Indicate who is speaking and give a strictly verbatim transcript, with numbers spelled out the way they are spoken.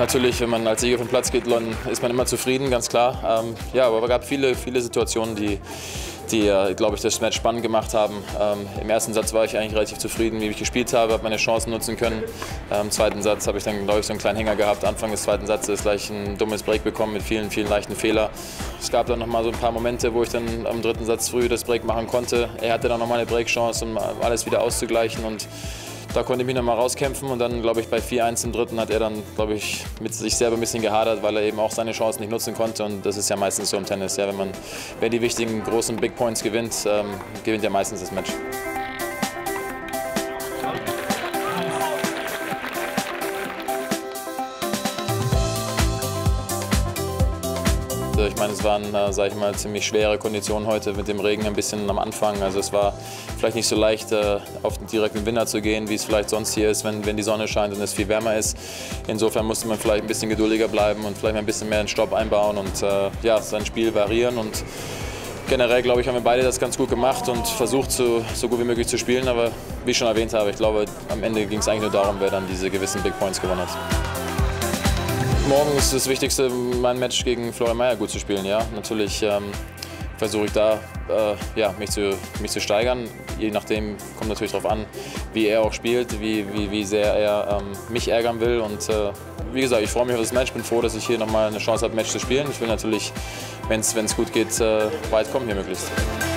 Speaker 1: Natürlich, wenn man als Sieger vom Platz geht, ist man immer zufrieden, ganz klar. Ähm, ja, aber es gab viele, viele Situationen, die, die äh, glaube ich, das Match spannend gemacht haben. Ähm, Im ersten Satz war ich eigentlich relativ zufrieden, wie ich gespielt habe, habe meine Chancen nutzen können. Ähm, Im zweiten Satz habe ich dann, glaube ich, so einen kleinen Hänger gehabt. Anfang des zweiten Satzes gleich ein dummes Break bekommen mit vielen, vielen leichten Fehlern. Es gab dann noch mal so ein paar Momente, wo ich dann am dritten Satz früh das Break machen konnte. Er hatte dann noch mal eine Breakchance, um alles wieder auszugleichen. Und da konnte ich mich noch mal rauskämpfen und dann, glaube ich, bei vier eins im dritten hat er dann, glaube ich, mit sich selber ein bisschen gehadert, weil er eben auch seine Chancen nicht nutzen konnte. Und das ist ja meistens so im Tennis, ja, wenn man wer die wichtigen großen Big Points gewinnt, ähm, gewinnt ja meistens das Match. Ich meine, es waren, äh, sag ich mal, ziemlich schwere Konditionen heute mit dem Regen ein bisschen am Anfang. Also es war vielleicht nicht so leicht, äh, auf den direkten Winter zu gehen, wie es vielleicht sonst hier ist, wenn, wenn die Sonne scheint und es viel wärmer ist. Insofern musste man vielleicht ein bisschen geduldiger bleiben und vielleicht ein bisschen mehr den Stopp einbauen und äh, ja, sein Spiel variieren. Und generell, glaube ich, haben wir beide das ganz gut gemacht und versucht, so, so gut wie möglich zu spielen. Aber wie ich schon erwähnt habe, ich glaube, am Ende ging es eigentlich nur darum, wer dann diese gewissen Big Points gewonnen hat. Morgen ist das Wichtigste, mein Match gegen Florian Mayer gut zu spielen. Ja, natürlich ähm, versuche ich da äh, ja, mich, zu, mich zu steigern. Je nachdem kommt natürlich darauf an, wie er auch spielt, wie, wie, wie sehr er ähm, mich ärgern will. Und äh, wie gesagt, ich freue mich auf das Match. Bin froh, dass ich hier nochmal eine Chance habe, Match zu spielen. Ich will natürlich, wenn es gut geht, äh, weit kommen hier möglichst.